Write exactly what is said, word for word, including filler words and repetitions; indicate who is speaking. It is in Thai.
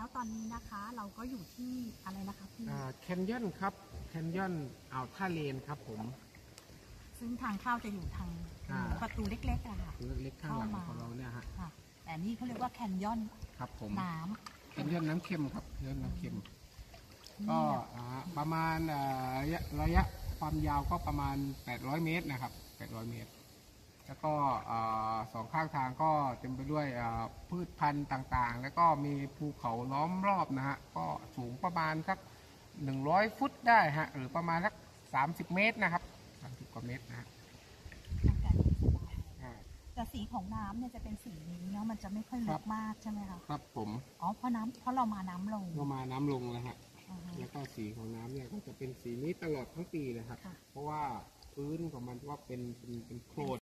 Speaker 1: แล้วตอนนี้นะคะเราก็อยู่ที่อะไรนะคะพี่
Speaker 2: แคนยอนครับแคนยอนอ่าวท่าเลนครับผม
Speaker 1: ซึ่งทางเข้าจะอยู่ทางประตูเล็กๆอะค่ะ
Speaker 2: เล็กๆข้างหลังของเราเนี่ยฮะ
Speaker 1: แต่นี่เขาเรียกว่าแคนยอน
Speaker 2: ครับผม
Speaker 1: น้ำ
Speaker 2: แคนยอนน้ำเค็มครับแคนยอนน้ำเค็มก็ประมาณระยะระยะความยาวก็ประมาณแปดร้อยเมตรนะครับแปดร้อยเมตรแล้วก็สองข้างทางก็เต็มไปด้วยพืชพันธุ์ต่างๆแล้วก็มีภูเขาล้อมรอบนะฮะก็สูงประมาณสักหนึ่งร้อยฟุตได้ฮะหรือประมาณสักสามสิบเมตรนะครับสามสิบกว่าเมตรนะฮะ
Speaker 1: แต่สีของน้ำเนี่ยจะเป็นสีนี้เนาะมันจะไม่ค่อยลึกมากใช่ไหมคะ
Speaker 2: ครับผม
Speaker 1: อ๋อเพราะน้ำเพราะเรามาน้ำลง
Speaker 2: เรามาน้ำลงแล้วฮะแล้วก็สีของน้ำเนี่ยก็จะเป็นสีนี้ตลอดทั้งปีเลยครับเพราะว่าพื้นของมันก็เป็นเป็นโคลน